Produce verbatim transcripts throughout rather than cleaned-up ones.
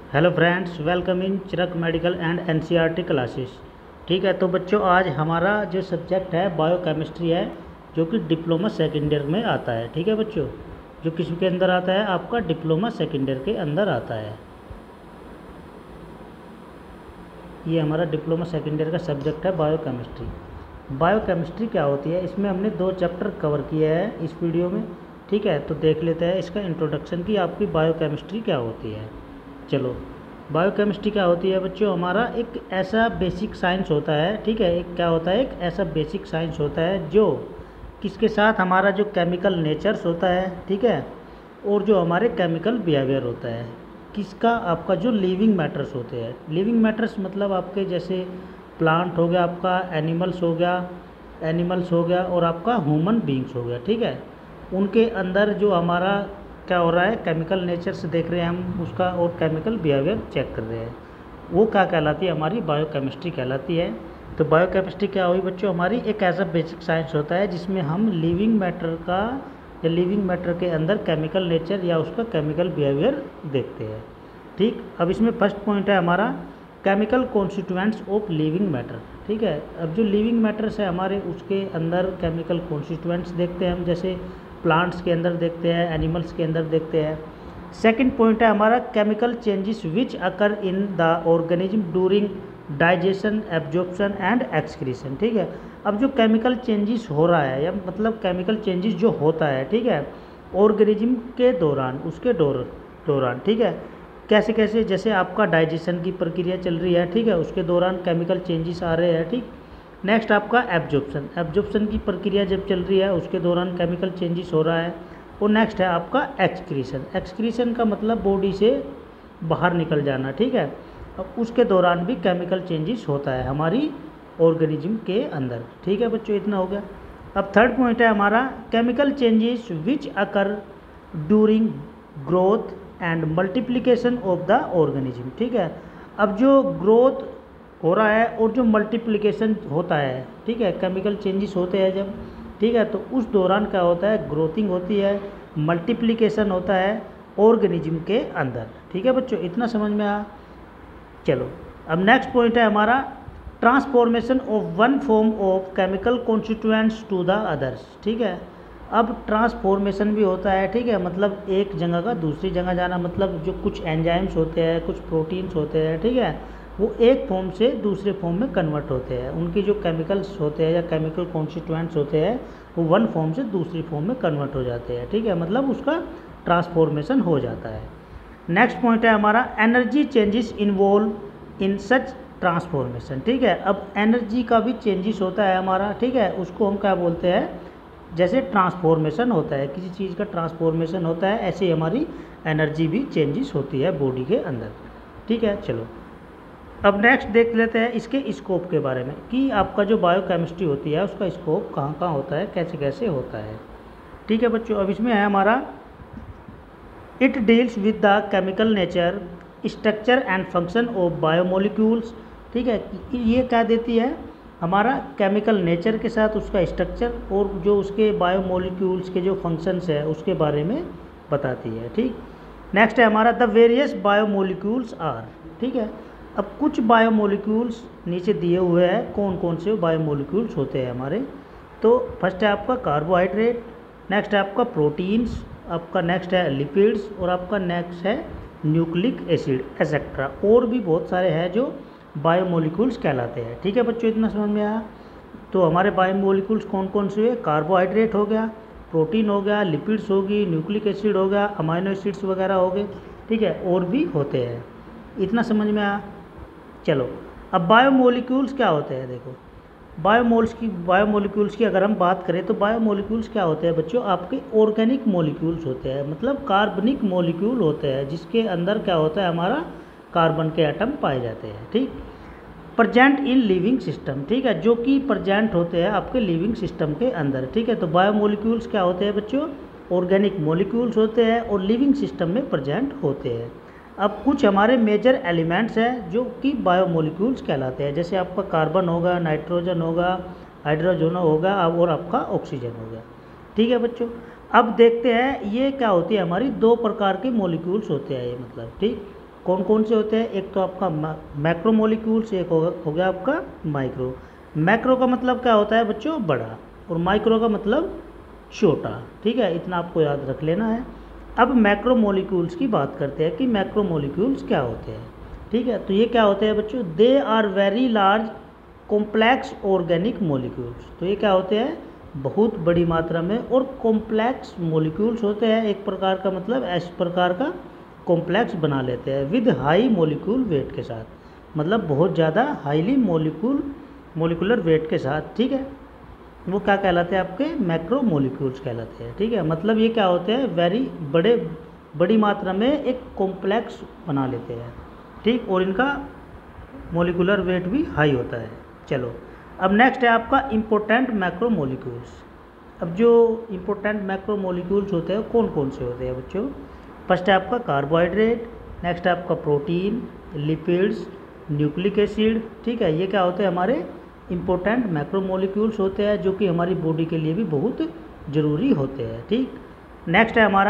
Hello friends, welcome in Chirak medical and NCERT classes. ठीक है, तो बच्चों आज हमारा जो सब्जेक्ट है बायोकेमिस्ट्री है, जो कि डिप्लोमा सेकेंड ईयर में आता है। ठीक है बच्चों, जो किस के अंदर आता है, आपका डिप्लोमा सेकेंड ईयर के अंदर आता है। ये हमारा डिप्लोमा सेकेंड ईयर का सब्जेक्ट है बायोकेमिस्ट्री। बायोकेमिस्ट्री क्या होती है, इसमें हमने दो चैप्टर कवर किए हैं इस वीडियो में। ठीक है, तो देख लेते हैं इसका इंट्रोडक्शन की आपकी बायोकेमिस्ट्री क्या होती है। चलो, बायोकेमिस्ट्री क्या होती है बच्चों, हमारा एक ऐसा बेसिक साइंस होता है। ठीक है, एक क्या होता है, एक ऐसा बेसिक साइंस होता है जो किसके साथ हमारा जो केमिकल नेचर्स होता है, ठीक है, और जो हमारे केमिकल बिहेवियर होता है, किसका, आपका जो लिविंग मैटर्स होते हैं। लिविंग मैटर्स मतलब आपके जैसे प्लांट हो गया, आपका एनिमल्स हो गया एनिमल्स हो गया और आपका ह्यूमन बींग्स हो गया। ठीक है, उनके अंदर जो हमारा क्या हो रहा है, केमिकल नेचर से देख रहे हैं हम उसका, और केमिकल बिहेवियर चेक कर रहे हैं, वो क्या कहलाती है, हमारी बायोकेमिस्ट्री कहलाती है। तो बायोकेमिस्ट्री क्या हुई बच्चों, हमारी एक ऐसा बेसिक साइंस होता है जिसमें हम लिविंग मैटर का या लिविंग मैटर के अंदर केमिकल नेचर या उसका केमिकल बिहेवियर देखते हैं। ठीक, अब इसमें फर्स्ट पॉइंट है हमारा chemical constituents of living matter. ठीक है, अब जो लिविंग मैटर्स है हमारे, उसके अंदर केमिकल कॉन्स्टिट्यूएंट्स देखते हैं हम, जैसे प्लांट्स के अंदर देखते हैं, एनिमल्स के अंदर देखते हैं। सेकंड पॉइंट है हमारा chemical changes which occur in the organism during digestion, absorption and excretion. ठीक है, अब जो केमिकल चेंजेस हो रहा है, या मतलब केमिकल चेंजेस जो होता है, ठीक है, ऑर्गेनिज्म के दौरान, उसके दौरान, ठीक है, कैसे कैसे, जैसे आपका डाइजेशन की प्रक्रिया चल रही है, ठीक है, उसके दौरान केमिकल चेंजेस आ रहे हैं। ठीक, नेक्स्ट आपका एब्जॉर्प्शन, एब्जॉर्प्शन की प्रक्रिया जब चल रही है उसके दौरान केमिकल चेंजेस हो रहा है। और नेक्स्ट है आपका एक्सक्रीशन, एक्सक्रीशन का मतलब बॉडी से बाहर निकल जाना। ठीक है, अब उसके दौरान भी केमिकल चेंजेस होता है हमारी ऑर्गेनिज्म के अंदर। ठीक है बच्चों, इतना हो गया। अब थर्ड पॉइंट है हमारा chemical changes which occur during growth and multiplication of the organism. ठीक है, अब जो ग्रोथ हो रहा है और जो मल्टीप्लिकेशन होता है, ठीक है, केमिकल चेंजेस होते हैं जब, ठीक है, तो उस दौरान क्या होता है, ग्रोथिंग होती है, मल्टीप्लिकेशन होता है ऑर्गेनिज्म के अंदर। ठीक है बच्चों, इतना समझ में आया। चलो, अब नेक्स्ट पॉइंट है हमारा transformation of one form of chemical constituents to the others. ठीक है, अब ट्रांसफॉर्मेशन भी होता है, ठीक है, मतलब एक जगह का दूसरी जगह जाना, मतलब जो कुछ एंजाइम्स होते हैं, कुछ प्रोटीन्स होते हैं, ठीक है, वो एक फॉर्म से दूसरे फॉर्म में कन्वर्ट होते हैं। उनके जो केमिकल्स होते हैं या केमिकल कॉन्स्टिट्यूएंट्स होते हैं, वो वन फॉर्म से दूसरी फॉर्म में कन्वर्ट हो जाते हैं। ठीक है, मतलब उसका ट्रांसफॉर्मेशन हो जाता है। नेक्स्ट पॉइंट है हमारा energy changes involve in such transformation. ठीक है, अब एनर्जी का भी चेंजेस होता है हमारा, ठीक है, उसको हम क्या बोलते हैं, जैसे ट्रांसफॉर्मेशन होता है, किसी चीज़ का ट्रांसफॉर्मेशन होता है, ऐसे ही हमारी एनर्जी भी चेंजेस होती है बॉडी के अंदर। ठीक है, चलो अब नेक्स्ट देख लेते हैं इसके स्कोप के बारे में, कि आपका जो बायोकेमिस्ट्री होती है उसका स्कोप कहाँ कहाँ होता है, कैसे कैसे होता है। ठीक है बच्चों, अब इसमें है हमारा it deals with the chemical nature, structure and function of biomolecules. ठीक है, ये क्या देती है, हमारा केमिकल नेचर के साथ उसका स्ट्रक्चर और जो उसके बायोमोलिक्यूल्स के जो फंक्शंस है उसके बारे में बताती है। ठीक, नेक्स्ट है हमारा द वेरियस बायोमोलिक्यूल्स आर। ठीक है, अब कुछ बायोमोलिक्यूल्स नीचे दिए हुए हैं, कौन कौन से बायोमोलिक्यूल्स होते हैं हमारे। तो फर्स्ट है आपका कार्बोहाइड्रेट, नेक्स्ट है आपका प्रोटीन्स, आपका नेक्स्ट है लिपिड्स, और आपका नेक्स्ट है न्यूक्लिक एसिड एक्सेट्रा। और भी बहुत सारे हैं जो बायोमोलिक्यूल्स कहलाते हैं। ठीक है बच्चों, इतना समझ में आया। तो हमारे बायोमोलिक्यूल्स कौन कौन से हुए, कार्बोहाइड्रेट हो गया, प्रोटीन हो गया, लिपिड्स होगी, न्यूक्लिक एसिड हो गया, अमाइनो एसिड्स वगैरह हो गए। ठीक है, और भी होते हैं, इतना समझ में आया। चलो, अब बायोमोलिक्यूल्स क्या होते हैं, देखो बायोमोल्स की बायोमोलिक्यूल्स की अगर हम बात करें तो बायोमोलिक्यूल्स क्या होते हैं बच्चों, आपके ऑर्गेनिक मोलिक्यूल्स होते हैं, मतलब कार्बनिक मोलिक्यूल होते हैं, जिसके अंदर क्या होता है, हमारा कार्बन के एटम पाए जाते हैं। ठीक, प्रजेंट इन लिविंग सिस्टम। ठीक है, जो कि प्रजेंट होते हैं आपके लिविंग सिस्टम के अंदर। ठीक है, तो बायोमोलिक्यूल्स क्या होते हैं बच्चों, ऑर्गेनिक मोलिक्यूल्स होते हैं और लिविंग सिस्टम में प्रजेंट होते हैं। अब कुछ हमारे मेजर एलिमेंट्स हैं जो कि बायोमोलिक्यूल्स कहलाते हैं, जैसे आपका कार्बन होगा, नाइट्रोजन होगा, हाइड्रोजन होगा और आपका ऑक्सीजन होगा। ठीक है बच्चों, अब देखते हैं ये क्या होती है, हमारी दो प्रकार के मोलिक्यूल्स होते हैं ये, मतलब ठीक, कौन कौन से होते हैं? एक तो आपका मैक्रो मॉलिक्यूल्स, एक हो, हो गया आपका माइक्रो। मैक्रो का मतलब क्या होता है बच्चों? बड़ा, और माइक्रो का मतलब छोटा। ठीक है, इतना आपको याद रख लेना है। अब मैक्रो मॉलिक्यूल्स की बात करते हैं कि मैक्रो मॉलिक्यूल्स क्या होते हैं। ठीक है, तो ये क्या होते हैं बच्चों? They are very large complex organic molecules. तो ये क्या होते हैं? बहुत बड़ी मात्रा में और कॉम्प्लेक्स मॉलिक्यूल्स होते हैं। एक प्रकार का मतलब इस प्रकार का कॉम्प्लेक्स बना लेते हैं विद हाई मॉलिक्यूल वेट के साथ, मतलब बहुत ज़्यादा हाईली मॉलिक्यूल मॉलिकुलर वेट के साथ। ठीक है, वो क्या कहलाते हैं? आपके मैक्रो मॉलिक्यूल्स कहलाते हैं। ठीक है, मतलब ये क्या होते हैं? वेरी बड़े बड़ी मात्रा में एक कॉम्प्लेक्स बना लेते हैं। ठीक, और इनका मॉलिकुलर वेट भी हाई होता है। चलो, अब नेक्स्ट है आपका इम्पोर्टेंट मैक्रो मॉलिक्यूल्स। अब जो इम्पोर्टेंट मैक्रो मॉलिक्यूल्स होते हैं कौन कौन से होते हैं बच्चों? फर्स्ट है आपका कार्बोहाइड्रेट, नेक्स्ट है आपका प्रोटीन, लिपिड्स, न्यूक्लिक एसिड। ठीक है, ये क्या होते हैं? हमारे इम्पोर्टेंट मैक्रोमोलिक्यूल्स होते हैं जो कि हमारी बॉडी के लिए भी बहुत ज़रूरी होते हैं। ठीक, नेक्स्ट है हमारा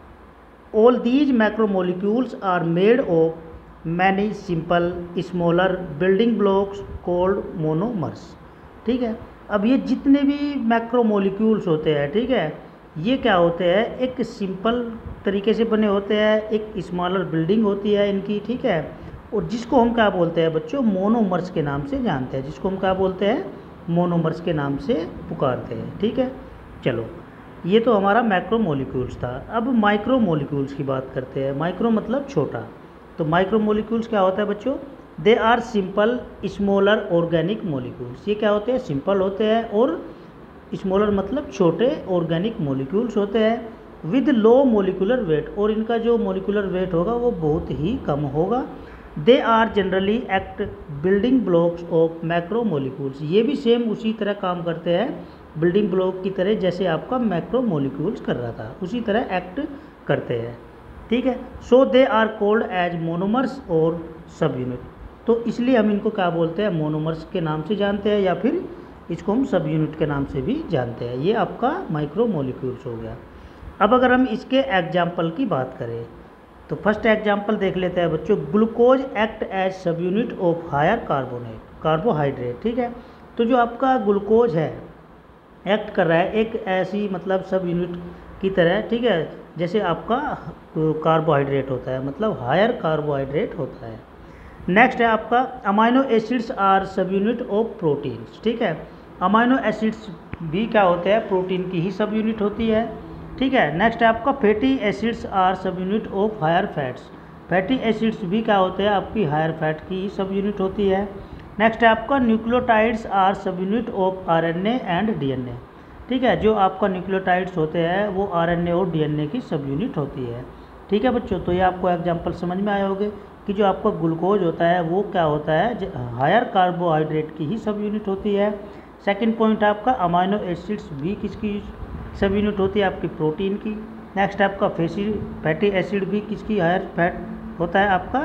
all these macromolecules are made of many simple smaller building blocks called monomers. ठीक है, अब ये जितने भी मैक्रोमोलिक्यूल्स होते हैं, ठीक है, ये क्या होते हैं? एक सिंपल तरीके से बने होते हैं, एक स्मॉलर बिल्डिंग होती है इनकी। ठीक है, और जिसको हम क्या बोलते हैं बच्चों? मोनोमर्स के नाम से जानते हैं, जिसको हम क्या बोलते हैं? मोनोमर्स के नाम से पुकारते हैं। ठीक है, चलो, ये तो हमारा मैक्रो मॉलिक्यूल्स था। अब माइक्रो मॉलिक्यूल्स की बात करते हैं। माइक्रो मतलब छोटा। तो माइक्रो मॉलिक्यूल्स क्या होता है बच्चों? They are simple smaller organic molecules. ये क्या होते हैं? सिंपल होते हैं, और स्मॉलर मतलब छोटे ऑर्गेनिक मॉलिक्यूल्स होते हैं विद लो मॉलिकुलर वेट, और इनका जो मॉलिकुलर वेट होगा वो बहुत ही कम होगा। They are generally act building blocks of macro molecules. ये भी सेम उसी तरह काम करते हैं, बिल्डिंग ब्लॉक की तरह, जैसे आपका मैक्रो मॉलिक्यूल्स कर रहा था उसी तरह एक्ट करते हैं। ठीक है, so they are called as monomers और सब यूनिट। तो इसलिए हम इनको क्या बोलते हैं? मोनोमर्स के नाम से जानते हैं, या फिर इसको हम सब यूनिट के नाम से भी जानते हैं। ये आपका माइक्रो मॉलिक्यूल्स हो गया। अब अगर हम इसके एग्जाम्पल की बात करें तो फर्स्ट एग्जाम्पल देख लेते हैं बच्चों। Glucose act as subunit of higher carbonate carbohydrate. ठीक है, तो जो आपका ग्लूकोज है एक्ट कर रहा है एक ऐसी मतलब सब यूनिट की तरह। ठीक है, जैसे आपका कार्बोहाइड्रेट होता है, मतलब हायर कार्बोहाइड्रेट होता है। नेक्स्ट है आपका amino acids are subunit of proteins. ठीक है, अमाइनो एसिड्स भी क्या होते हैं? प्रोटीन की ही सब यूनिट होती है। ठीक है, नेक्स्ट है आपका fatty acids are subunit of higher fats. Fatty acids भी क्या होते हैं? आपकी हायर फैट की ही सब यूनिट होती है। नेक्स्ट है आपका nucleotides are subunit of RNA and DNA. ठीक है, जो आपका न्यूक्लियोटाइड्स होते हैं वो आरएनए और डीएनए की सब यूनिट होती है। ठीक है बच्चों, तो ये आपको एग्जाम्पल समझ में आए होंगे कि जो आपका ग्लूकोज होता है वो क्या होता है? हायर कार्बोहाइड्रेट की ही सब यूनिट होती है। सेकंड पॉइंट आपका अमाइनो एसिड्स भी किसकी सब यूनिट होती है? आपकी प्रोटीन की। नेक्स्ट आपका फैसी फैटी एसिड भी किसकी? हायर फैट होता है, आपका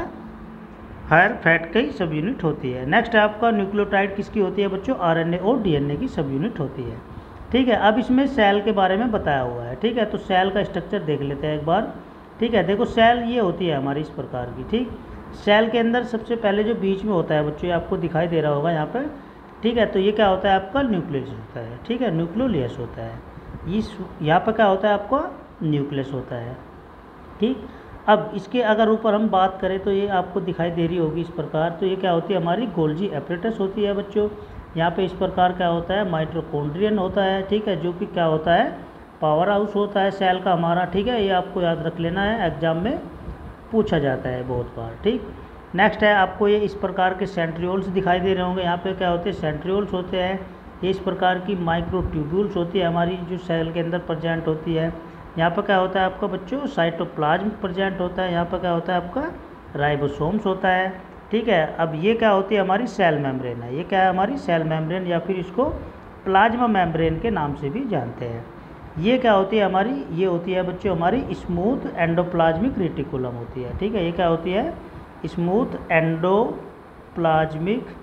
हायर फैट की सब यूनिट होती है। नेक्स्ट आपका न्यूक्लियोटाइड किसकी होती है बच्चों? आरएनए और डीएनए की सब यूनिट होती है। ठीक है, अब इसमें सेल के बारे में बताया हुआ है। ठीक है, तो सेल का स्ट्रक्चर देख लेते हैं एक बार। ठीक है, देखो सेल ये होती है हमारी इस प्रकार की। ठीक, सेल के अंदर सबसे पहले जो बीच में होता है बच्चों, ये आपको दिखाई दे रहा होगा यहाँ पर। ठीक है, तो ये क्या होता है? आपका न्यूक्लियस होता है। ठीक है, न्यूक्लियोलियस होता है। इस यहाँ पर क्या होता है? आपका न्यूक्लियस होता है। ठीक, अब इसके अगर ऊपर हम बात करें तो ये आपको दिखाई दे रही होगी इस प्रकार। तो ये क्या होती है? हमारी गोल्जी एपरेटस होती है बच्चों। यहाँ पे इस प्रकार क्या होता है? माइटोकॉन्ड्रियन होता है। ठीक है, जो कि क्या होता है? पावर हाउस होता है सेल का हमारा। ठीक है, ये आपको याद रख लेना है, एग्जाम में पूछा जाता है बहुत बार। ठीक, नेक्स्ट है आपको ये इस प्रकार के सेंट्रियोल्स दिखाई दे रहे होंगे। यहाँ पे क्या होते हैं? सेंट्रियोल्स होते हैं। ये इस प्रकार की माइक्रोट्यूब्यूल्स होती है हमारी, जो सेल के अंदर प्रेजेंट होती है। यहाँ पर क्या होता है आपका बच्चों? साइटोप्लाज्म प्रेजेंट होता है। यहाँ पर क्या होता है? आपका राइबोसोम्स होता है। ठीक है, अब ये क्या होती है? हमारी सेल मेम्ब्रेन है। ये क्या है? हमारी सेल मेम्ब्रेन, या फिर इसको प्लाज्मा मेम्ब्रेन के नाम से भी जानते हैं। ये क्या होती है हमारी? ये होती है बच्चों हमारी स्मूथ एंडोप्लाज्मिक रेटिकुलम होती है। ठीक है, ये क्या होती है? स्मूथ एंडोप्लाज्मिक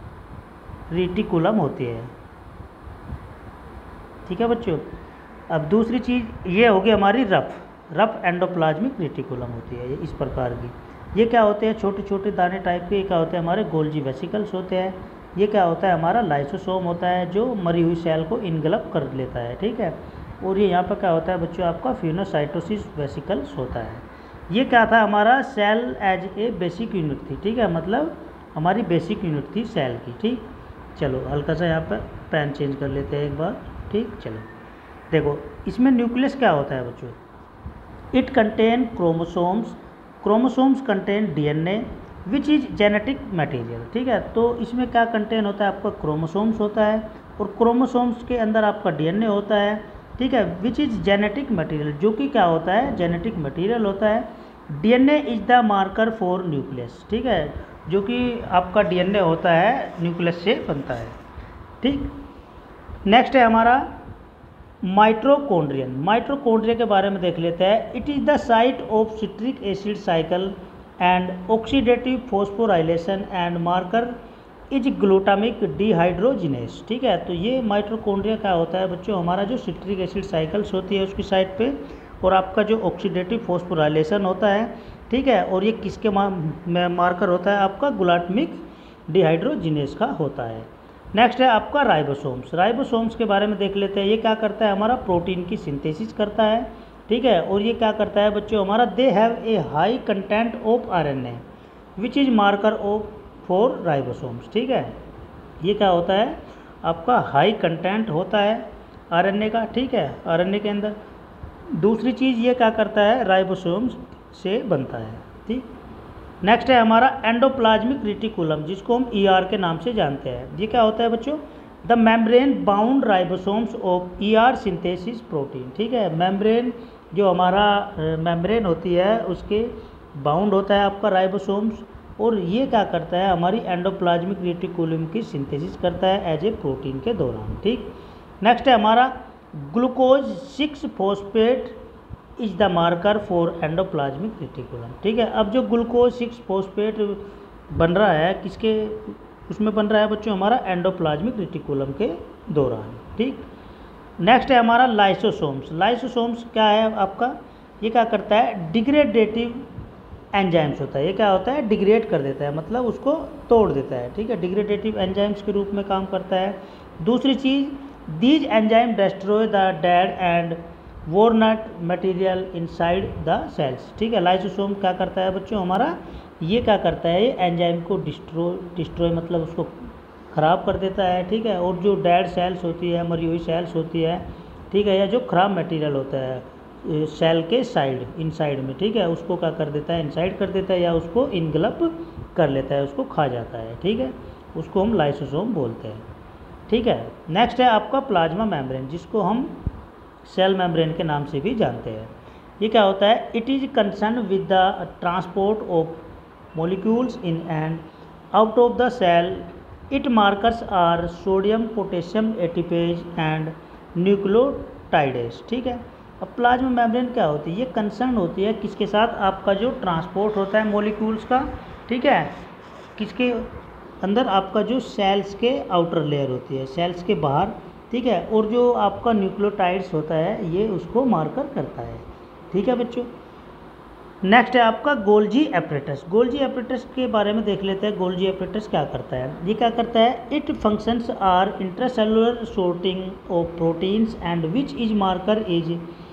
रेटिकुलम होती है। ठीक है बच्चों, अब दूसरी चीज़ ये होगी हमारी रफ। रफ एंडोप्लाज्मिक रेटिकुलम होती है ये इस प्रकार की। ये क्या होते हैं, छोटे छोटे दाने टाइप के। ये क्या होते हैं, हमारे गोल्जी वेसिकल्स होते हैं। ये क्या होता है, हमारा लाइसोसोम होता है जो मरी हुई सेल को इनगल्प कर लेता है, ठीक है। और ये यहाँ पर क्या होता है बच्चों, आपका फिनोसाइटोसिस वेसिकल्स होता है। ये क्या था, हमारा cell as a basic unit थी, ठीक है, मतलब हमारी बेसिक यूनिट थी सेल की, ठीक। चलो हल्का सा यहाँ पर पेन चेंज कर लेते हैं एक बार, ठीक। चलो देखो इसमें न्यूक्लियस क्या होता है बच्चों, it contain chromosomes, chromosomes contain DNA which is genetic material, ठीक है। तो इसमें क्या कंटेन होता है, आपका क्रोमोसोम्स होता है और क्रोमोसोम्स के अंदर आपका डीएनए होता है, ठीक है, विच इज़ जेनेटिक मटेरियल, जो कि क्या होता है, जेनेटिक मटेरियल होता है। DNA is the marker for nucleus, ठीक है, जो कि आपका डीएनए होता है न्यूक्लियस से बनता है, ठीक। नेक्स्ट है हमारा माइटोकॉन्ड्रियन। माइटोकॉन्ड्रिया के बारे में देख लेते हैं। It is the site of citric acid cycle and oxidative phosphorylation and marker is glutamic dehydrogenase, ठीक है। तो ये माइटोकॉन्ड्रिया क्या होता है बच्चों, हमारा जो सिट्रिक एसिड साइकिल्स होती है उसकी साइड पे, और आपका जो ऑक्सीडेटिव फॉस्फोराइलेशन होता है, ठीक है, और ये किसके मार्कर होता है, आपका ग्लूटामिक डिहाइड्रोजिनेस का होता है। नेक्स्ट है आपका राइबोसोम्स। राइबोसोम्स के बारे में देख लेते हैं। ये क्या करता है, हमारा प्रोटीन की सिंथेसिस करता है, ठीक है, और ये क्या करता है बच्चों, हमारा they have a high content of RNA which is marker of for ribosomes, ठीक है। ये क्या होता है, आपका हाई कंटेंट होता है आरएनए का, ठीक है, आरएनए के अंदर। दूसरी चीज़ ये क्या करता है, राइबोसोम्स से बनता है, ठीक। नेक्स्ट है हमारा एंडोप्लाज्मिक रेटिकुलम, जिसको हम ईआर के नाम से जानते हैं। ये क्या होता है बच्चों, the membrane bound ribosomes of ER synthesis protein, ठीक है। मेम्ब्रेन जो हमारा मेम्ब्रेन होती है उसके बाउंड होता है आपका राइबोसोम्स, और ये क्या करता है, हमारी एंडोप्लाज्मिक रेटिकुलम की सिंथेसिस करता है एज ए प्रोटीन के दौरान, ठीक। नेक्स्ट है हमारा glucose six phosphate is the marker for endoplasmic reticulum, ठीक है। अब जो ग्लूकोज सिक्स फॉस्फेट बन रहा है किसके उसमें बन रहा है बच्चों, हमारा एंडोप्लाज्मिक रेटिकुलम के दौरान, ठीक। नेक्स्ट है हमारा लाइसोसोम्स। लाइसोसोम्स क्या है आपका, ये क्या करता है, डिग्रेडेटिव एंजाइम्स होता है। ये क्या होता है, डिग्रेड कर देता है, मतलब उसको तोड़ देता है, ठीक है, डिग्रेडेटिव एंजाइम्स के रूप में काम करता है। दूसरी चीज़, these enzyme destroy the dead and worn out material inside the cells, ठीक है। लाइसोसोम क्या करता है बच्चों, हमारा ये क्या करता है, ये एंजाइम को डिस्ट्रॉय डिस्ट्रॉय मतलब उसको ख़राब कर देता है, ठीक है। और जो डेड सेल्स होती है, मरी हुई सेल्स होती है, ठीक है, या जो खराब मटेरियल होता है सेल के साइड इनसाइड में, ठीक है, उसको क्या कर देता है, इनसाइड कर देता है, या उसको इनगल्प कर लेता है, उसको खा जाता है, ठीक है, उसको हम लाइसोसोम बोलते हैं, ठीक है। नेक्स्ट है आपका प्लाज्मा मेम्ब्रेन, जिसको हम सेल मेम्ब्रेन के नाम से भी जानते हैं। ये क्या होता है, it is concern with the transport of molecules in and out of the cell. It markers are sodium potassium ATPase and nucleotidase, ठीक है। अब प्लाज्मा मेम्ब्रेन क्या होती है, ये कंसर्न होती है किसके साथ, आपका जो ट्रांसपोर्ट होता है मॉलिक्यूल्स का, ठीक है, किसके अंदर, आपका जो सेल्स के आउटर लेयर होती है, सेल्स के बाहर, ठीक है, और जो आपका न्यूक्लियोटाइड्स होता है ये उसको मार्कर करता है, ठीक है बच्चों। नेक्स्ट है आपका गोल्जी एपरेटस। गोल्जी एपरेटस के बारे में देख लेते हैं। गोल्जी एपरेटस क्या करता है, ये क्या करता है, it functions are intracellular sorting of proteins and which is marker is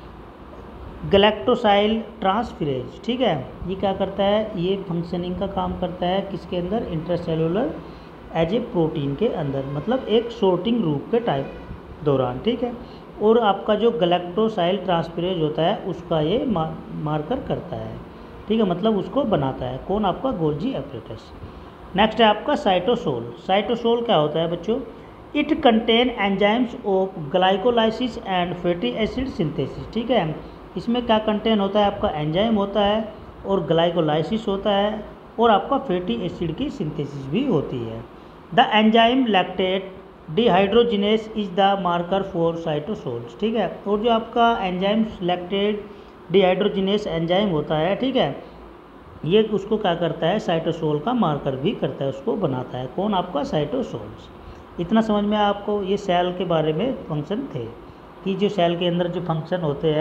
galactosyl transferase, ठीक है। ये क्या करता है, ये फंक्शनिंग का काम करता है किसके अंदर, इंट्रासेलुलर एज ए प्रोटीन के अंदर, मतलब एक सॉर्टिंग रूप के टाइप दौरान, ठीक है। और आपका जो गैलेक्टोसाइल ट्रांसफेरेज होता है उसका ये मार, मार्कर करता है, ठीक है, मतलब उसको बनाता है कौन, आपका गोल्जी एपरेटस। नेक्स्ट है आपका साइटोसोल। साइटोसोल क्या होता है बच्चों, it contain enzymes of glycolysis and fatty acid synthesis, ठीक है। इसमें क्या कंटेन होता है, आपका एंजाइम होता है और ग्लाइकोलाइसिस होता है, और आपका फैटी एसिड की सिंथेसिस भी होती है। The enzyme lactate dehydrogenase is the marker for cytosols, ठीक है। और जो आपका एंजाइम लैक्टेट डिहाइड्रोजिनेस एंजाइम होता है, ठीक है, ये उसको क्या करता है, साइटोसोल का मार्कर भी करता है, उसको बनाता है कौन, आपका साइटोसोल्स। इतना समझ में आपको ये सेल के बारे में फंक्शन थे कि जो सेल के अंदर जो फंक्शन होते हैं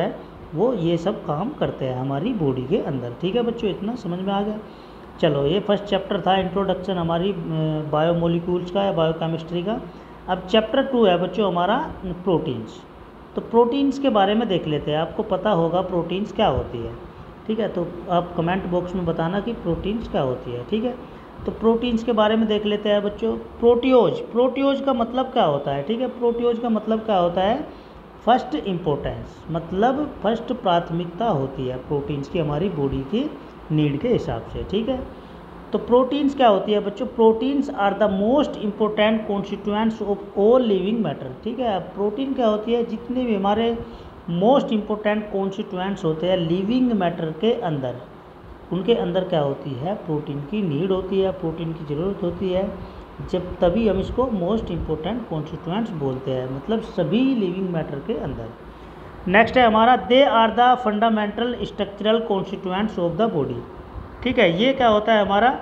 वो ये सब काम करते हैं हमारी बॉडी के अंदर। ठीक है बच्चों, इतना समझ में आ गया। चलो, ये फर्स्ट चैप्टर था इंट्रोडक्शन हमारी बायोमोलिक्यूल्स का या बायोकेमिस्ट्री का। अब चैप्टर टू है बच्चों हमारा प्रोटीन्स। तो प्रोटीन्स के बारे में देख लेते हैं। आपको पता होगा प्रोटीन्स क्या होती है, ठीक है। तो आप कमेंट बॉक्स में बताना कि प्रोटीन्स क्या होती है, ठीक है। तो प्रोटीन्स के बारे में देख लेते हैं बच्चों। प्रोटियोज, प्रोटियोज का मतलब क्या होता है, ठीक है। प्रोटियोज का मतलब क्या होता है, फर्स्ट इम्पोर्टेंस, मतलब फर्स्ट प्राथमिकता होती है प्रोटीन्स की हमारी बॉडी की नीड के हिसाब से, ठीक है। तो प्रोटीन्स क्या होती है बच्चों, proteins are the most important constituents of all living matter, ठीक है। प्रोटीन क्या होती है, जितने भी हमारे मोस्ट इम्पोर्टेंट कॉन्स्टिट्यूएंट्स होते हैं लिविंग मैटर के अंदर, उनके अंदर क्या होती है, प्रोटीन की नीड होती है, प्रोटीन की ज़रूरत होती है। जब तभी हम इसको मोस्ट इम्पोर्टेंट कॉन्स्टिट्यूएंट्स बोलते हैं, मतलब सभी लिविंग मैटर के अंदर। नेक्स्ट है हमारा, they are the fundamental structural constituents of the body, ठीक है। ये क्या होता है हमारा,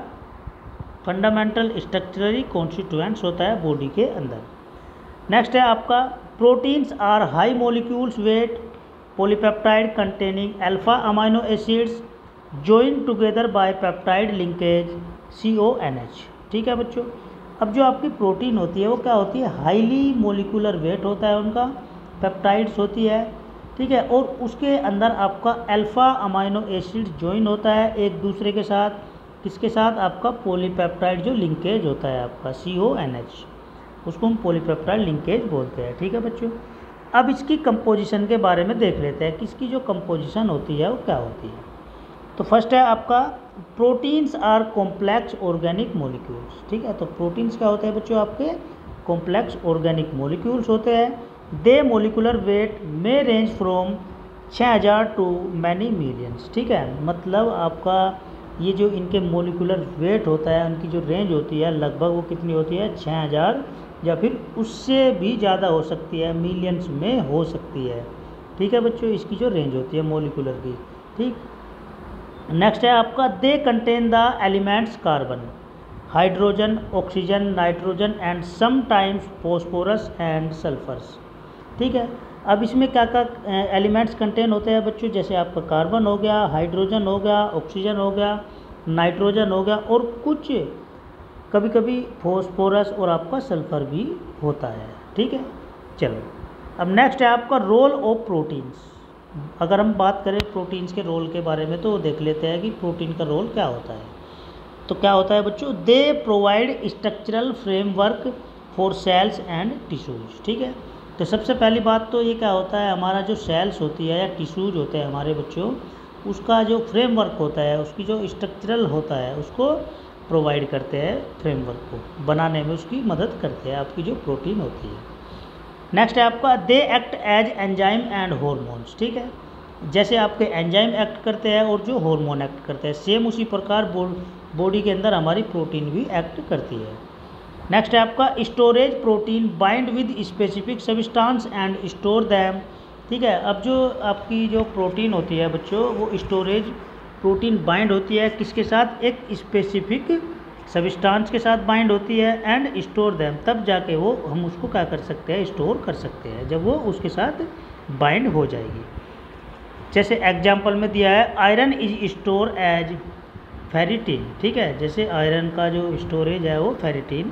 फंडामेंटल स्ट्रक्चरली कॉन्स्टिट्यूएंट्स होता है बॉडी के अंदर। नेक्स्ट है आपका, proteins are high molecules weight polypeptide containing alpha amino acids join together by peptide linkage C O N H, ठीक है बच्चों। अब जो आपकी प्रोटीन होती है वो क्या होती है, हाईली मोलिकुलर वेट होता है उनका, पेप्टाइड्स होती है, ठीक है। और उसके अंदर आपका अल्फ़ा अमाइनो एसिड जॉइन होता है एक दूसरे के साथ, किसके साथ, आपका पॉलीपेप्टाइड जो लिंकेज होता है आपका सी ओ एन एच, उसको हम पॉलीपेप्टाइड लिंकेज बोलते हैं, ठीक है बच्चों। अब इसकी कंपोजिशन के बारे में देख लेते हैं, किसकी जो कंपोजिशन होती है वो क्या होती है। तो फर्स्ट है आपका, proteins are complex organic molecules, ठीक है। तो प्रोटीन्स क्या होते हैं बच्चों, आपके कॉम्प्लेक्स ऑर्गेनिक मॉलिक्यूल्स होते हैं। दे मोलिकुलर वेट में रेंज फ्रॉम छः हज़ार टू मैनी मिलियंस, ठीक है। मतलब आपका ये जो इनके मोलिकुलर वेट होता है, उनकी जो रेंज होती है लगभग वो कितनी होती है, छः हज़ार या फिर उससे भी ज़्यादा हो सकती है, मिलियंस में हो सकती है, ठीक है बच्चों। इसकी जो रेंज होती है मोलिकुलर की, ठीक। नेक्स्ट है आपका, they contain the elements carbon, hydrogen, oxygen, nitrogen and sometimes phosphorus and sulphurs, ठीक है। अब इसमें क्या क्या एलिमेंट्स कंटेन होते हैं बच्चों, जैसे आपका कार्बन हो गया, हाइड्रोजन हो गया, ऑक्सीजन हो गया, नाइट्रोजन हो गया, और कुछ कभी कभी फॉस्फोरस और आपका सल्फर भी होता है, ठीक है। चलो, अब नेक्स्ट है आपका, रोल ऑफ प्रोटीन्स। अगर हम बात करें प्रोटीन्स के रोल के बारे में तो देख लेते हैं कि प्रोटीन का रोल क्या होता है। तो क्या होता है बच्चों, they provide structural framework for cells and tissues, ठीक है। तो सबसे पहली बात तो ये क्या होता है, हमारा जो सेल्स होती है या टिश्यूज होते हैं हमारे बच्चों, उसका जो फ्रेमवर्क होता है, उसकी जो स्ट्रक्चरल होता है, उसको प्रोवाइड करते हैं, फ्रेमवर्क को बनाने में उसकी मदद करते हैं आपकी जो प्रोटीन होती है। नेक्स्ट है आपका, they act as enzyme and hormones, ठीक है। जैसे आपके एंजाइम एक्ट करते हैं और जो हार्मोन एक्ट करते हैं, सेम उसी प्रकार बॉडी के अंदर हमारी प्रोटीन भी एक्ट करती है। नेक्स्ट है आपका, storage protein bind with specific substance and store them, ठीक है। अब जो आपकी जो प्रोटीन होती है बच्चों, वो स्टोरेज प्रोटीन बाइंड होती है किसके साथ, एक स्पेसिफिक सब्सटेंस के साथ बाइंड होती है, एंड स्टोर दैम, तब जाके वो हम उसको क्या कर सकते हैं, स्टोर कर सकते हैं, जब वो उसके साथ बाइंड हो जाएगी। जैसे एग्जाम्पल में दिया है, iron is store as ferritin, ठीक है। जैसे आयरन का जो स्टोरेज है वो फेरिटिन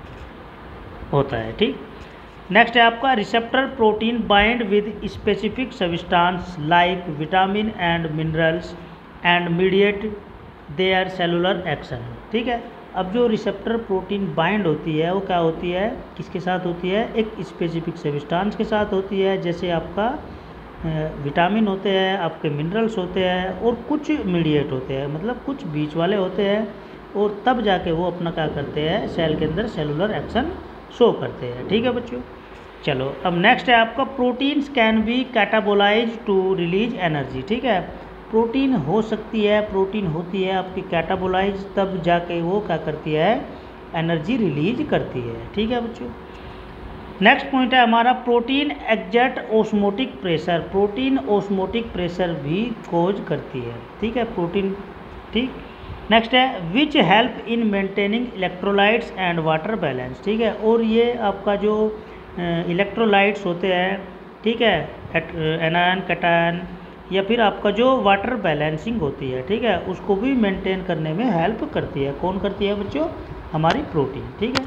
होता है, ठीक। नेक्स्ट है आपका, receptor protein bind with specific substance like vitamin and minerals and mediate their cellular action, ठीक है। अब जो रिसेप्टर प्रोटीन बाइंड होती है वो क्या होती है, किसके साथ होती है, एक स्पेसिफिक सब्सटेंस के साथ होती है, जैसे आपका विटामिन होते हैं, आपके मिनरल्स होते हैं, और कुछ मीडिएट होते हैं, मतलब कुछ बीच वाले होते हैं, और तब जाके वो अपना क्या करते हैं, सेल के अंदर सेलुलर एक्शन शो करते हैं, ठीक है बच्चों। चलो, अब नेक्स्ट है आपका, proteins can be catabolize to release energy, ठीक है। प्रोटीन हो सकती है, प्रोटीन होती है आपकी कैटाबोलाइज, तब जाके वो क्या करती है, एनर्जी रिलीज करती है, ठीक है बच्चों। नेक्स्ट पॉइंट है हमारा, protein exert osmotic pressure, protein osmotic pressure भी खोज करती है, ठीक है, प्रोटीन, ठीक। नेक्स्ट है, which help in maintaining electrolytes and water balance, ठीक है। और ये आपका जो इलेक्ट्रोलाइट्स होते हैं, ठीक है, एनायन कैटायन या फिर आपका जो वाटर बैलेंसिंग होती है, ठीक है, उसको भी मेंटेन करने में हेल्प करती है। कौन करती है बच्चों? हमारी प्रोटीन, ठीक है।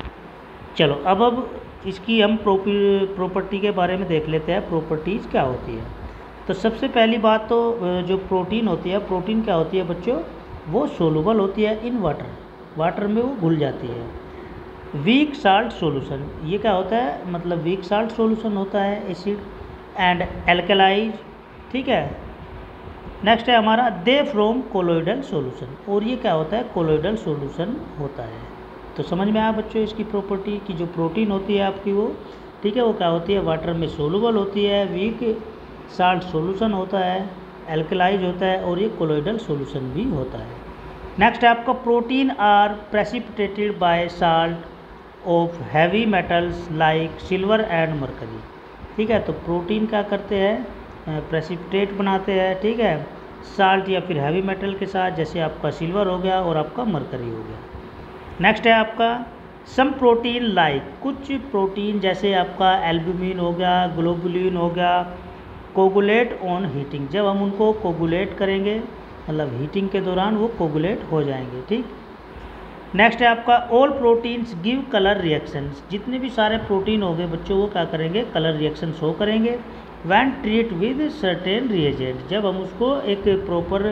चलो अब अब इसकी हम प्रॉपर्टी के बारे में देख लेते हैं, प्रॉपर्टीज़ क्या होती है। तो सबसे पहली बात तो जो प्रोटीन होती है, प्रोटीन क्या होती है बच्चों? वो सोलूबल होती है इन वाटर, वाटर में वो घुल जाती है। वीक साल्ट सॉल्यूशन, ये क्या होता है? मतलब वीक साल्ट सॉल्यूशन होता है एसिड एंड एल्कलाइज, ठीक है। नेक्स्ट है हमारा दे फ्रॉम कोलोइडल सॉल्यूशन, और ये क्या होता है? कोलोइडल सॉल्यूशन होता है। तो समझ में आया बच्चों इसकी प्रॉपर्टी की जो प्रोटीन होती है आपकी वो, ठीक है, वो क्या होती है? वाटर में सोलूबल होती है, वीक साल्ट सॉल्यूशन होता है, एल्कलाइज होता है, और ये कोलोइडल सॉल्यूशन भी होता है। नेक्स्ट है आपका protein are precipitated by salt of heavy metals like silver and mercury, ठीक है। तो प्रोटीन क्या करते हैं? प्रेसिपिटेट बनाते हैं, ठीक है, साल्ट या फिर हैवी मेटल के साथ, जैसे आपका सिल्वर हो गया और आपका मरकरी हो गया। नेक्स्ट है आपका सम प्रोटीन लाइक, कुछ प्रोटीन जैसे आपका एल्ब्यूमिन हो गया, ग्लोबुलिन हो गया, कोगुलेट ऑन हीटिंग, जब हम उनको कोगुलेट करेंगे, मतलब हीटिंग के दौरान वो कोगुलेट हो जाएंगे, ठीक। नेक्स्ट है आपका all proteins give colour reactions, जितने भी सारे प्रोटीन हो गए बच्चों वो क्या करेंगे? कलर रिएक्शन शो करेंगे। When treat with certain reagent, जब हम उसको एक प्रॉपर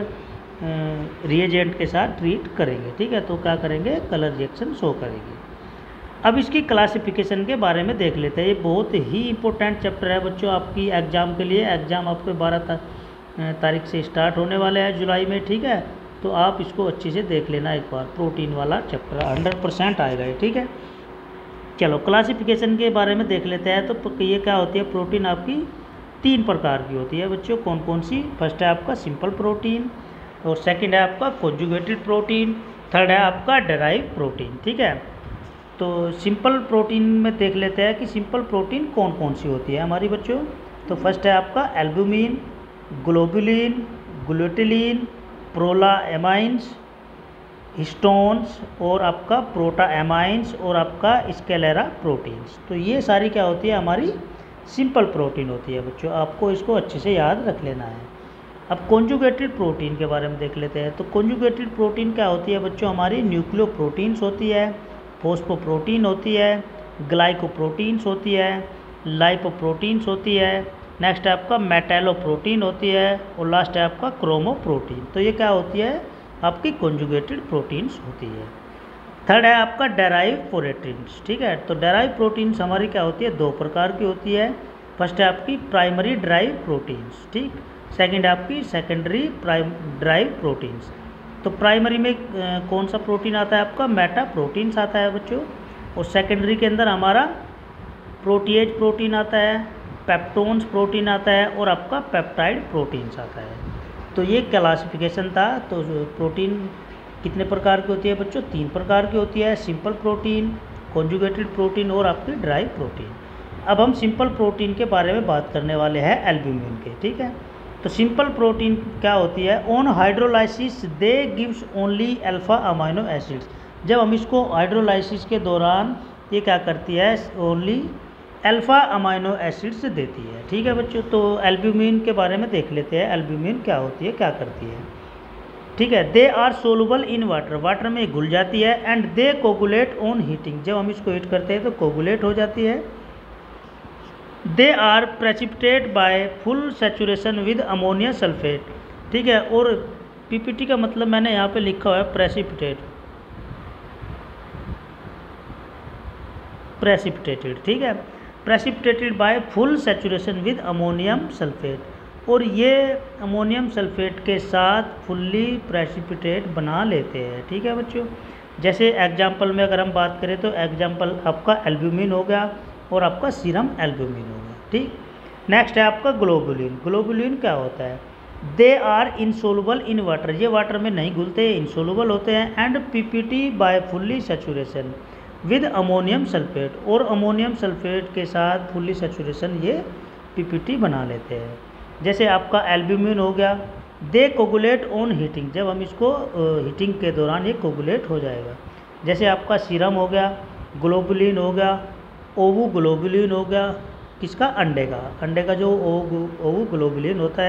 रिएजेंट के साथ ट्रीट करेंगे, ठीक है, तो क्या करेंगे? कलर रिएक्शन शो करेंगे। अब इसकी क्लासिफिकेशन के बारे में देख लेते हैं। ये बहुत ही इंपॉर्टेंट चैप्टर है बच्चों आपकी एग्ज़ाम के लिए। एग्ज़ाम आपके बारह तारीख से स्टार्ट होने वाले हैं जुलाई में, ठीक है, तो आप इसको अच्छे से देख लेना एक बार। प्रोटीन वाला चैप्टर हंड्रेड परसेंट आएगा ये, ठीक है। चलो क्लासिफिकेशन के बारे में देख लेते हैं। तो ये क्या होती है? प्रोटीन आपकी तीन प्रकार की होती है बच्चों। कौन कौन सी? फर्स्ट है आपका सिंपल प्रोटीन, और सेकंड है आपका कॉन्जुगेटेड प्रोटीन, थर्ड है आपका डेराइव प्रोटीन, ठीक है। तो सिंपल प्रोटीन में देख लेते हैं कि सिंपल प्रोटीन कौन कौन सी होती है हमारी बच्चों। तो फर्स्ट है आपका albumin, globulin, glutelin, prolamines, histones, और आपका प्रोटा एमाइंस, और आपका स्केलेरा प्रोटीन्स। तो ये सारी क्या होती है? हमारी सिंपल प्रोटीन होती है बच्चों। आपको इसको अच्छे से याद रख लेना है। अब कॉन्जुगेटेड प्रोटीन के बारे में देख लेते हैं। तो कॉन्जुगेटेड प्रोटीन क्या होती है बच्चों? हमारी न्यूक्लियोप्रोटीन्स होती है, फोस्फोप्रोटीन होती है, ग्लाइकोप्रोटीन्स होती है, लाइपोप्रोटीन्स होती है, नेक्स्ट है आपका मेटैलोप्रोटीन होती है, और लास्ट है आपका क्रोमोप्रोटीन। तो ये क्या होती है? आपकी कॉन्जुगेटेड प्रोटीन्स होती है। थर्ड है आपका डेराइव प्रोटीन्स, ठीक है। तो डेराइव प्रोटीन्स हमारी क्या होती है? दो प्रकार की होती है। फर्स्ट है आपकी प्राइमरी ड्राइव प्रोटीन्स, ठीक। सेकंड है आपकी सेकेंडरी प्राइम ड्राइव प्रोटीन्स। तो प्राइमरी में आ, कौन सा प्रोटीन आता है? आपका मेटा प्रोटीन्स आता है बच्चों। और सेकेंडरी के अंदर हमारा प्रोटीएज प्रोटीन आता है, पेप्टोन्स प्रोटीन आता है, और आपका पेप्टाइड प्रोटीन्स आता है। तो ये क्लासिफिकेशन था। तो प्रोटीन कितने प्रकार की होती है बच्चों? तीन प्रकार की होती है, सिंपल प्रोटीन, कॉन्जुगेटेड प्रोटीन, और आपकी ड्राई प्रोटीन। अब हम सिंपल प्रोटीन के बारे में बात करने वाले हैं, एल्ब्यूमिन के, ठीक है। तो सिंपल प्रोटीन क्या होती है? On hydrolysis they gives only alpha amino acids, जब हम इसको हाइड्रोलाइसिस के दौरान ये क्या करती है? ओनली अल्फा अमाइनो एसिड्स देती है, ठीक है बच्चों। तो एल्ब्यूमिन के बारे में देख लेते हैं। एल्ब्यूमिन क्या होती है, क्या करती है, ठीक है। They are soluble in water, water में घुल जाती है, and they coagulate on heating, जब हम इसको हीट करते हैं तो कोगुलेट हो जाती है। They are precipitate by full saturation with ammonia sulphate, ठीक है। और पीपीटी का मतलब मैंने यहाँ पे लिखा हुआ है प्रेसिपिटेट, प्रेसिपिटेटेड, ठीक है, precipitated by full saturation with ammonium sulphate. और ये अमोनियम सल्फेट के साथ फुल्ली प्रेसिपिटेट बना लेते हैं, ठीक है बच्चों। जैसे एग्जाम्पल में अगर हम बात करें तो एग्जाम्पल आपका एल्ब्यूमिन हो गया और आपका सीरम एल्ब्यूमिन हो गया, ठीक। नेक्स्ट है आपका ग्लोबुलिन। ग्लोबुलिन क्या होता है? They are insoluble in water, ये वाटर में नहीं घुलते, इनसोलुबल होते हैं। And PPT by fully saturation with ammonium sulphate, और अमोनियम सल्फेट के साथ फुल्ली सेचुरेशन ये पीपीटी बना लेते हैं। जैसे आपका एल्ब्यूमिन हो गया, दे कोगुलेट ऑन हीटिंग, जब हम इसको हीटिंग के दौरान ये कोगुलेट हो जाएगा। जैसे आपका सीरम हो गया, ग्लोबुलिन हो गया, ओवू ग्लोबुलिन हो गया, किसका? अंडे का, अंडे का जो ओवू ग्लोबुलिन होता है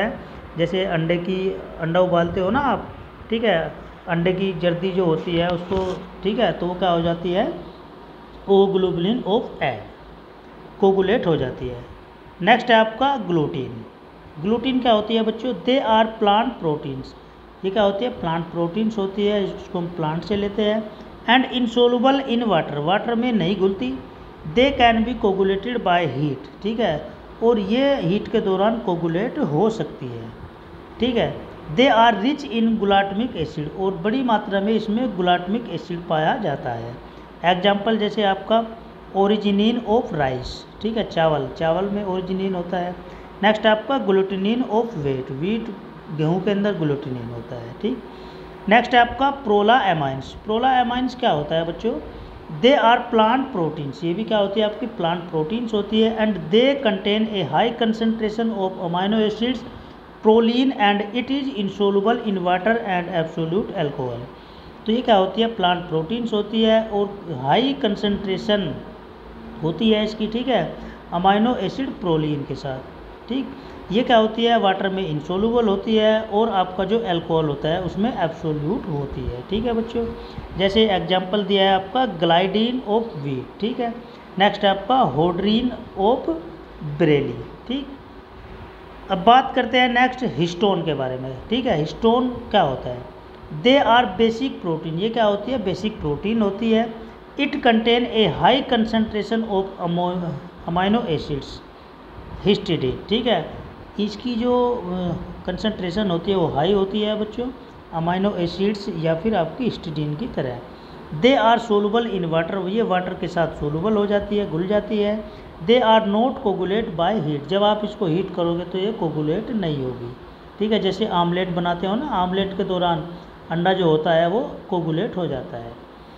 जैसे अंडे की अंडा उबालते हो ना आप, ठीक है, अंडे की जर्दी जो होती है उसको, ठीक है, तो वो क्या हो जाती है, ओग्लोबुलिन ऑफ एग, कोगुलेट हो जाती है। नेक्स्ट है आपका ग्लूटीन। ग्लूटीन क्या होती है बच्चों, दे आर प्लांट प्रोटीन्स, ये क्या होती है, प्लांट प्रोटीन्स होती है, इसको हम प्लांट से लेते हैं। And insoluble in water, water में नहीं घुलती। They can be coagulated by heat, ठीक है, और ये हीट के दौरान कोगुलेट हो सकती है, ठीक है। They are rich in glutamic acid, और बड़ी मात्रा में इसमें गुलाटमिक एसिड पाया जाता है। एग्जाम्पल जैसे आपका ओरिजिनिन ऑफ राइस, ठीक है, चावल, चावल में ओरिजिनिन होता है। नेक्स्ट आपका ग्लूटिनिन ऑफ व्हीट, व्हीट गेहूं के अंदर ग्लूटिनिन होता है, ठीक। नेक्स्ट है आपका प्रोला एमाइंस। प्रोला एमाइंस क्या होता है बच्चों, दे आर प्लांट प्रोटीन्स, ये भी क्या होती है आपकी प्लांट प्रोटीन्स होती है। And they contain a high concentration of amino acids proline and it is insoluble in water and absolute alcohol. तो ये क्या होती है, प्लांट प्रोटीन्स होती है और हाई कंसनट्रेशन होती है इसकी, ठीक है, अमाइनो एसिड प्रोलीन के साथ, ठीक। ये क्या होती है, वाटर में इंसोलुबल होती है और आपका जो अल्कोहल होता है उसमें एब्सोल्यूट होती है, ठीक है बच्चों। जैसे एग्जांपल दिया है आपका ग्लाइडीन ऑफ व्हीट, ठीक है। नेक्स्ट है आपका होड्रीन ऑफ ब्रेली, ठीक। अब बात करते हैं नेक्स्ट हिस्टोन के बारे में, ठीक है। हिस्टोन क्या होता है, दे आर बेसिक प्रोटीन, ये क्या होती है, बेसिक प्रोटीन होती है। It contain a high concentration of amino acids histidine, ठीक है, इसकी जो कंसंट्रेशन होती है वो हाई होती है बच्चों, अमाइनो एसिड्स या फिर आपकी हिस्टिडीन की तरह। They are soluble in water, ये वाटर के साथ सोलुबल हो जाती है, घुल जाती है। They are not coagulate by heat, जब आप इसको हीट करोगे तो ये कोगुलेट नहीं होगी, ठीक है। जैसे आमलेट बनाते हो ना, आमलेट के दौरान अंडा जो होता है वो कोगुलेट हो जाता है।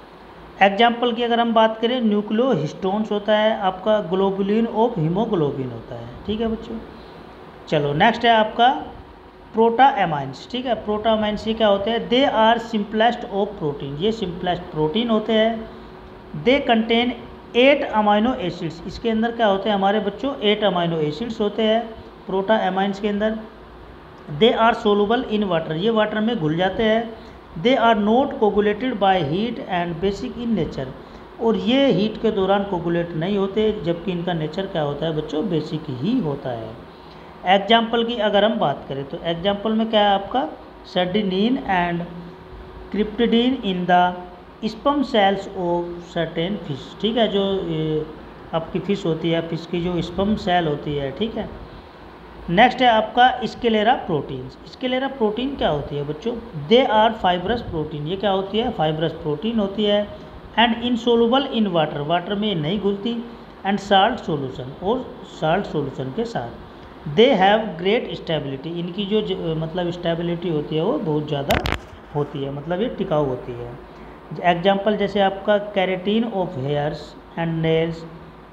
एग्जाम्पल की अगर हम बात करें, न्यूक्लियो हिस्टोन्स होता है आपका, ग्लोबुलिन ऑफ हीमोग्लोबिन होता है, ठीक है बच्चों। चलो नेक्स्ट है आपका प्रोटा एमाइंस, ठीक है। प्रोटा एमाइंस ये क्या होते हैं, they are simplest of protein, ये सिंपलेस्ट प्रोटीन होते हैं। They contain eight amino acids, इसके अंदर क्या होते हैं हमारे बच्चों, एट अमाइनो एसिड्स होते हैं प्रोटा एमाइंस के अंदर। They are soluble in water, ये वाटर में घुल जाते हैं। They are not coagulated by heat and basic in nature, और ये हीट के दौरान कोगुलेट नहीं होते, जबकि इनका नेचर क्या होता है बच्चों, बेसिक ही होता है। एग्जाम्पल की अगर हम बात करें तो एग्जाम्पल में क्या है आपका, sardinine and cryptidine in the sperm cells of certain fish, ठीक है, जो आपकी फ़िश होती है, फिश की जो स्पर्म सेल होती है, ठीक है। नेक्स्ट है आपका स्केलेरा प्रोटीन्स। स्केलेरा प्रोटीन क्या होती है बच्चों, दे आर फाइब्रस प्रोटीन, ये क्या होती है, फाइब्रस प्रोटीन होती है। And insoluble in water, water में नहीं घुलती। एंड साल्ट सॉल्यूशन, और साल्ट सॉल्यूशन के साथ। दे हैव ग्रेट स्टेबिलिटी, इनकी जो ज, मतलब स्टेबिलिटी होती है वो बहुत ज़्यादा होती है, मतलब ये टिकाऊ होती है। एग्जाम्पल जैसे आपका keratin of hairs and nails,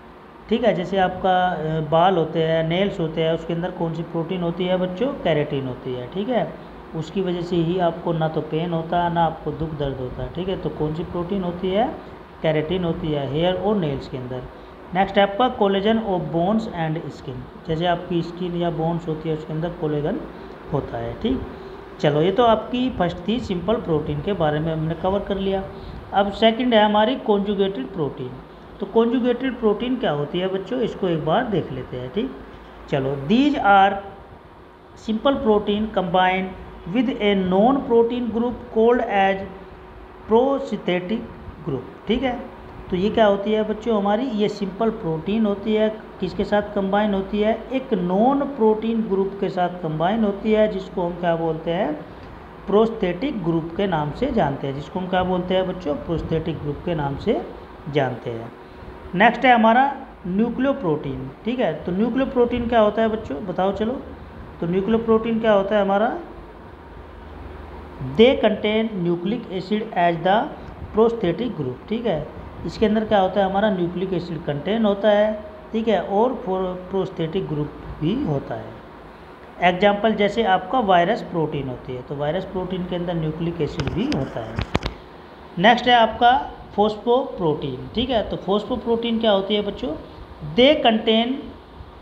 ठीक है, जैसे आपका बाल होते हैं, नेल्स होते हैं, उसके अंदर कौन सी प्रोटीन होती है बच्चों, कैरेटीन होती है, ठीक है। उसकी वजह से ही आपको ना तो पेन होता है ना आपको दुख दर्द होता है, ठीक है। तो कौन सी प्रोटीन होती है, कैरेटीन होती है हेयर और नेल्स के अंदर। नेक्स्ट है आपका collagen of bones and skin, जैसे आपकी स्किन या बोन्स होती है उसके अंदर कोलेजन होता है, ठीक। चलो ये तो आपकी फर्स्ट थी सिंपल प्रोटीन के बारे में हमने कवर कर लिया। अब सेकंड है हमारी कॉन्जुगेटेड प्रोटीन। तो कॉन्जुगेटेड प्रोटीन क्या होती है बच्चों, इसको एक बार देख लेते हैं, ठीक। चलो, these are simple protein combined with a non protein group called as prosthetic group, ठीक है। तो ये क्या होती है बच्चों हमारी, ये सिंपल प्रोटीन होती है, किसके साथ कंबाइन होती है, एक नॉन प्रोटीन ग्रुप के साथ कंबाइन होती है, जिसको हम क्या बोलते हैं, प्रोस्थेटिक ग्रुप के नाम से जानते हैं, जिसको हम क्या बोलते हैं बच्चों, प्रोस्थेटिक ग्रुप के नाम से जानते हैं। नेक्स्ट है हमारा न्यूक्लियो प्रोटीन, ठीक है। तो न्यूक्लियो प्रोटीन क्या होता है बच्चों, बताओ चलो। तो न्यूक्लियो प्रोटीन क्या होता है हमारा, they contain nucleic acid as the prosthetic group, ठीक है। इसके अंदर क्या होता है हमारा, न्यूक्लिक एसिड कंटेन होता है, ठीक है, और प्रोस्थेटिक ग्रुप भी होता है। एग्जाम्पल जैसे आपका वायरस प्रोटीन होती है, तो वायरस प्रोटीन के अंदर न्यूक्लिक एसिड भी होता है। नेक्स्ट है आपका फॉस्फोप्रोटीन, ठीक है। तो फॉस्फोप्रोटीन क्या होती है बच्चों, they contain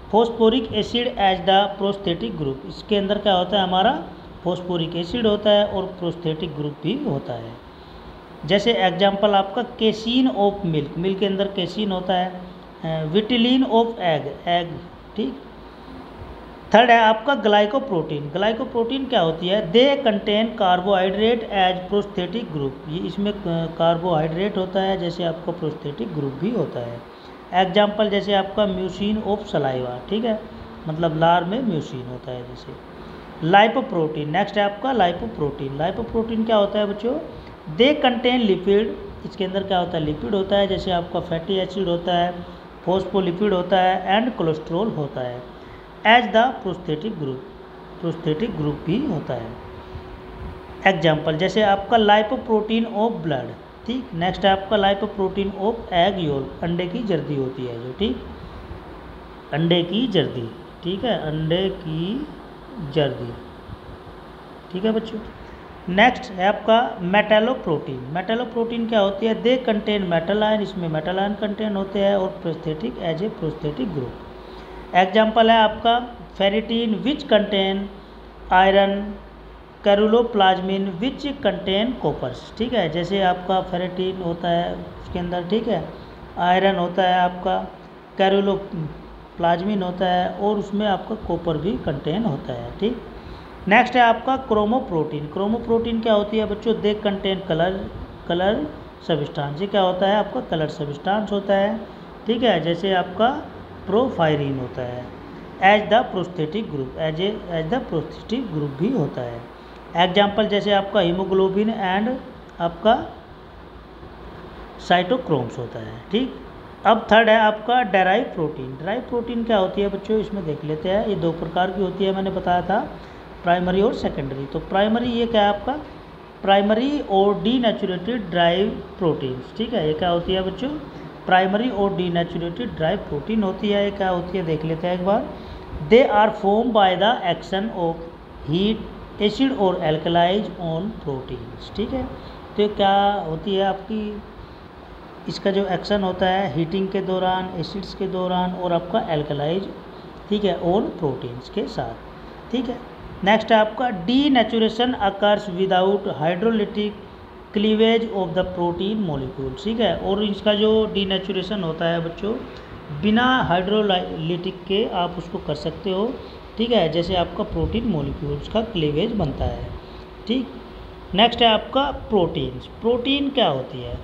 phosphoric acid as the prosthetic group, इसके अंदर क्या होता है हमारा फॉस्फोरिक एसिड होता है और प्रोस्थेटिक ग्रुप भी होता है। जैसे एग्जांपल आपका केसीन ऑफ मिल्क, मिल्क के अंदर केसीन होता है, विटिलिन ऑफ एग, एग, ठीक। थर्ड है आपका ग्लाइकोप्रोटीन, ग्लाइकोप्रोटीन क्या होती है, they contain carbohydrate as prosthetic group, ये इसमें कार्बोहाइड्रेट होता है जैसे आपका प्रोस्थेटिक ग्रुप भी होता है। एग्जाम्पल जैसे आपका म्यूसिन ऑफ सलाइवा, ठीक है, मतलब लार में म्यूसिन होता है जैसे। लाइपोप्रोटीन, नेक्स्ट है आपका लाइपोप्रोटीन, लाइपोप्रोटीन क्या होता है बच्चों, दे कंटेन लिपिड, इसके अंदर क्या होता है लिपिड होता है जैसे आपका फैटी एसिड होता है, फॉस्फोलिपिड होता है एंड कोलेस्ट्रॉल होता है। As the prosthetic group, prosthetic group भी होता है। एग्जाम्पल जैसे आपका लाइपोप्रोटीन ऑफ ब्लड, ठीक। नेक्स्ट है आपका लाइपोप्रोटीन ऑफ एग योल्क, अंडे की जर्दी होती है जो, ठीक, अंडे की जर्दी, ठीक है, अंडे की जर्दी, ठीक है बच्चों। नेक्स्ट है आपका मेटालोप्रोटीन, मेटालोप्रोटीन क्या होती है, दे कंटेन मेटल आयन, इसमें मेटल आयन कंटेन होते हैं और prosthetic as a prosthetic group. Example है आपका ferritin which contain iron, ceruloplasmin which contain coppers, ठीक है, जैसे आपका फेरेटिन होता है उसके अंदर, ठीक है, आयरन होता है आपका, कैरुलोप्लाज्मिन होता है और उसमें आपका कॉपर भी कंटेन होता है, ठीक। नेक्स्ट है आपका क्रोमोप्रोटीन, क्रोमोप्रोटीन क्या होती है बच्चों, they contain colour, colour substance, ये क्या होता है आपका कलर सब्सटेंस होता है, ठीक है, जैसे आपका प्रोफायरिन होता है। As the prosthetic group, as a as the prosthetic group भी होता है। एग्जाम्पल जैसे आपका हीमोग्लोबिन एंड आपका साइटोक्रोम्स होता है, ठीक। अब थर्ड है आपका डेराइव प्रोटीन, डेराइव प्रोटीन क्या होती है बच्चों, इसमें देख लेते हैं, ये दो प्रकार की होती है, मैंने बताया था प्राइमरी और सेकेंडरी। तो प्राइमरी ये क्या है आपका प्राइमरी और डीनेचुरेटेड ड्राइव प्रोटीन्स, ठीक है, ये क्या होती है बच्चों, प्राइमरी और डीनेचुरेटेड ड्राइव प्रोटीन होती है, ये क्या होती है देख लेते हैं एक बार। They are form by the action of heat, acid और एल्कलाइज ऑन प्रोटीन्स, ठीक है। तो क्या होती है आपकी, इसका जो एक्शन होता है हीटिंग के दौरान, एसिड्स के दौरान और आपका एल्कलाइज, ठीक है, ऑन प्रोटीन्स के साथ, ठीक है। नेक्स्ट है आपका denaturation occurs without hydrolytic cleavage of the protein molecule, ठीक है, और इसका जो डीनेचुरेशन होता है बच्चों बिना हाइड्रोलिटिक के आप उसको कर सकते हो, ठीक है, जैसे आपका प्रोटीन मॉलिक्यूल्स का क्लीवेज बनता है, ठीक। नेक्स्ट है आपका प्रोटीन्स, प्रोटीन क्या होती है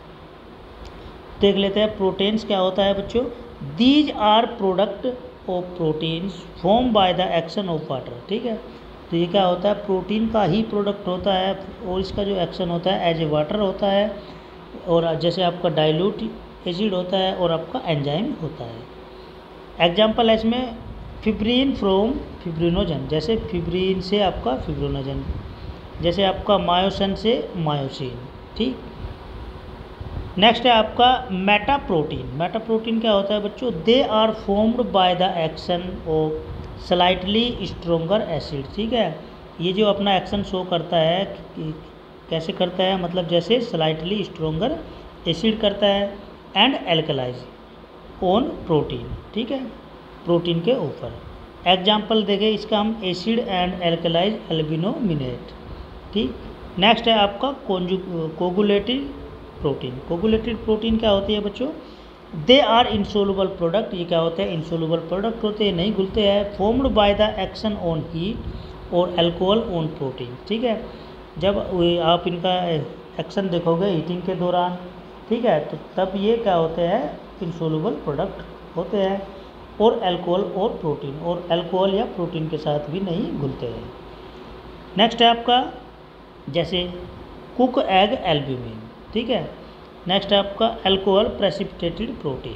देख लेते हैं। प्रोटीन्स क्या होता है बच्चों, these are product of proteins form by the action of water, ठीक है। तो ये क्या होता है, प्रोटीन का ही प्रोडक्ट होता है और इसका जो एक्शन होता है एज ए वाटर होता है, और जैसे आपका डाइल्यूट एसिड होता है और आपका एंजाइम होता है। एग्जाम्पल है इसमें फिब्रिन फ्रॉम फिब्रिनोजन, जैसे फिब्रिन से आपका फिब्रिनोजन, जैसे आपका मायोसिन से मायोसिन, ठीक। नेक्स्ट है आपका मेटाप्रोटीन, मेटाप्रोटीन क्या होता है बच्चों, they are formed by the action of slightly stronger acid, ठीक है, ये जो अपना एक्शन शो करता है कैसे करता है, मतलब जैसे स्लाइटली स्ट्रोंगर एसिड करता है एंड एल्कलाइज ऑन प्रोटीन, ठीक है, प्रोटीन के ऊपर। एग्जाम्पल देखें इसका हम एसिड एंड एल्कलाइज एल्बिनोमिनेट, ठीक। नेक्स्ट है आपका कोगुलेटेड प्रोटीन, कोगुलेटेड प्रोटीन क्या होती है बच्चों, दे आर इंसोलुबल प्रोडक्ट, ये क्या होते हैं इंसोलुबल प्रोडक्ट होते हैं, नहीं घुलते हैं, formed by the action on heat और अल्कोहल ऑन प्रोटीन, ठीक है। जब आप इनका एक्शन देखोगे हीटिंग के दौरान, ठीक है, तो तब ये क्या होते हैं इंसोलुबल प्रोडक्ट होते हैं और अल्कोहल और प्रोटीन, और अल्कोहल या प्रोटीन के साथ भी नहीं घुलते हैं। नेक्स्ट है आपका जैसे कुक एग एल्ब्यूमिन, ठीक है। नेक्स्ट है आपका अल्कोहल प्रेसिपिटेटेड प्रोटीन।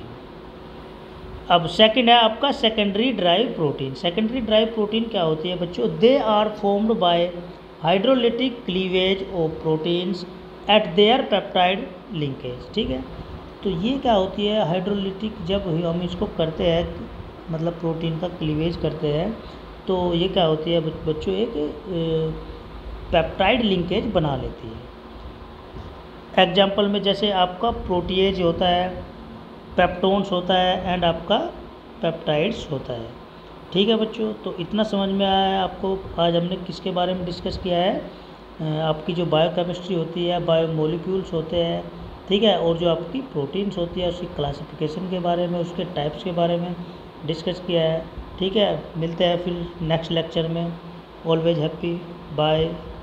अब सेकंड है आपका secondary drive protein, secondary drive protein क्या होती है बच्चों, they are formed by hydrolytic cleavage of proteins at their peptide linkage, ठीक है। तो ये क्या होती है हाइड्रोलिटिक, जब हम इसको करते हैं मतलब प्रोटीन का क्लीवेज करते हैं तो ये क्या होती है बच्चों, एक पेप्टाइड लिंकेज बना लेती है। एग्जाम्पल में जैसे आपका प्रोटीएज होता है, पेप्टोन्स होता है एंड आपका पेप्टाइड्स होता है। ठीक है बच्चों, तो इतना समझ में आया है आपको। आज हमने किसके बारे में डिस्कस किया है, अ, आपकी जो बायोकेमिस्ट्री होती है, बायोमोलिक्यूल्स होते हैं, ठीक है, और जो आपकी प्रोटीन्स होती है उसकी क्लासिफिकेशन के बारे में, उसके टाइप्स के बारे में डिस्कस किया है। ठीक है, मिलते हैं फिर नेक्स्ट लेक्चर में। Always happy, bye.